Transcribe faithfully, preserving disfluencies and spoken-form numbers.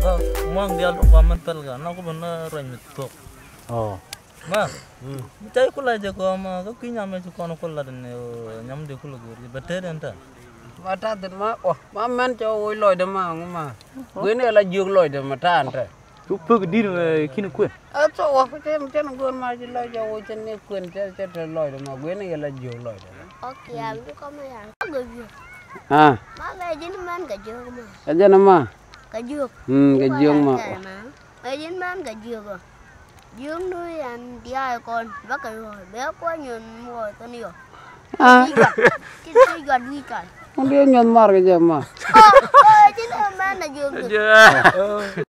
Ka muang dia lu kaman pel ga na ko bana roin mitok. Oh. Ma. Chai kula je ko ma ka kinya me ko no kula den nyam de kula gori beter enta. Mata den ma oh ma man cho oi loy de ma ma. Gue ne la jug loy de mata ante. Chú phơi đi rồi khi nó quên. À cho oh cái cái nó quên mà chỉ loy cho oi chân ne quên che che loy de ma gue ne la jug loy de. Ok am có mấy hàng người Việt. À. Má về dính man cả dừa mà. Cái gì mà? Cả dừa. Ừ cái dừa mà. Về dính man cả dừa rồi. Dừa nuôi ăn đi ai con bắt cái rồi béo quá nhon mua tao nhiều. À. Cái cái gọt đi trời. Không biết nhon mar cái gì mà. Ôi, chính là man là dừa.